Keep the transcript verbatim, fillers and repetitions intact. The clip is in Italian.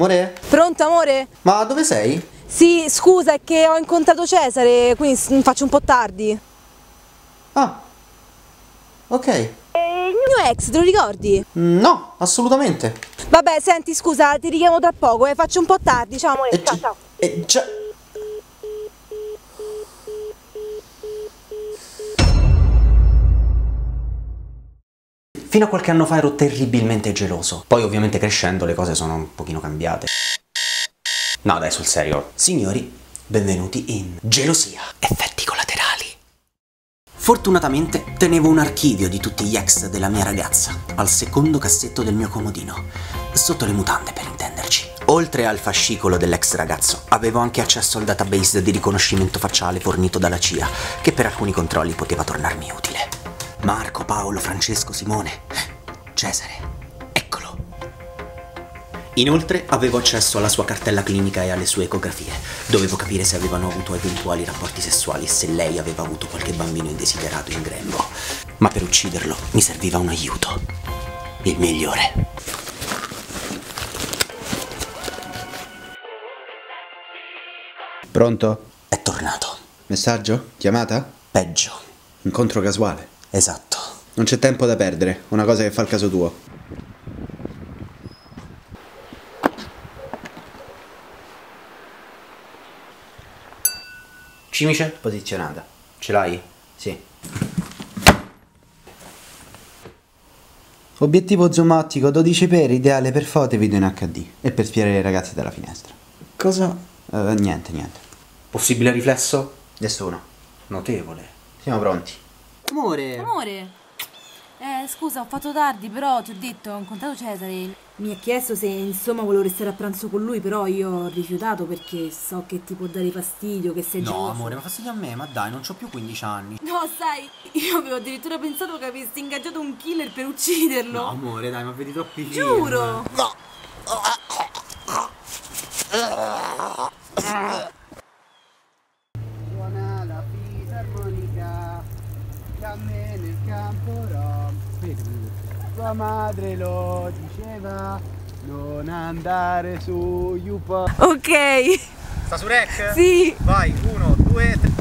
Amore? Pronto, amore? Ma dove sei? Sì, scusa, è che ho incontrato Cesare, quindi faccio un po' tardi. Ah, ok. E il mio ex, te lo ricordi? No, assolutamente. Vabbè, senti, scusa, ti richiamo tra poco, eh, faccio un po' tardi. Ciao, amore. E Ciao, gi- ciao. e già... Fino a qualche anno fa ero terribilmente geloso. Poi ovviamente crescendo le cose sono un pochino cambiate. No dai, sul serio. Signori, benvenuti in Gelosia. Effetti collaterali. Fortunatamente tenevo un archivio di tutti gli ex della mia ragazza, al secondo cassetto del mio comodino, sotto le mutande per intenderci. Oltre al fascicolo dell'ex ragazzo, avevo anche accesso al database di riconoscimento facciale fornito dalla C I A, che per alcuni controlli poteva tornarmi utile. Marco, Paolo, Francesco, Simone, Cesare, eccolo. Inoltre avevo accesso alla sua cartella clinica e alle sue ecografie. Dovevo capire se avevano avuto eventuali rapporti sessuali e se lei aveva avuto qualche bambino indesiderato in grembo. Ma per ucciderlo mi serviva un aiuto. Il migliore. Pronto? È tornato. Messaggio? Chiamata? Peggio. Incontro casuale. Esatto. Non c'è tempo da perdere, una cosa che fa il caso tuo. Cimice posizionata. Ce l'hai? Sì. Obiettivo zoom ottico dodici x, ideale per foto e video in acca di e per spiare le ragazze dalla finestra. Cosa? Uh, niente, niente. Possibile riflesso? Nessuno. Notevole. Siamo pronti. Amore. Amore, eh, scusa, ho fatto tardi, però ti ho detto, ho incontrato Cesare. Mi ha chiesto se insomma volevo restare a pranzo con lui, però io ho rifiutato perché so che ti può dare fastidio, che sei No, geloso. amore, ma fastidio a me, ma dai, non c'ho più quindici anni. No, sai, io avevo addirittura pensato che avessi ingaggiato un killer per ucciderlo. No, amore, dai, ma vedi troppi film. Giuro. No. Suona la fisarmonica, camme nel campo rom. Tua madre lo diceva, non andare su Yupo. Ok. Sta su rec? Sì. Vai, uno, due, tre.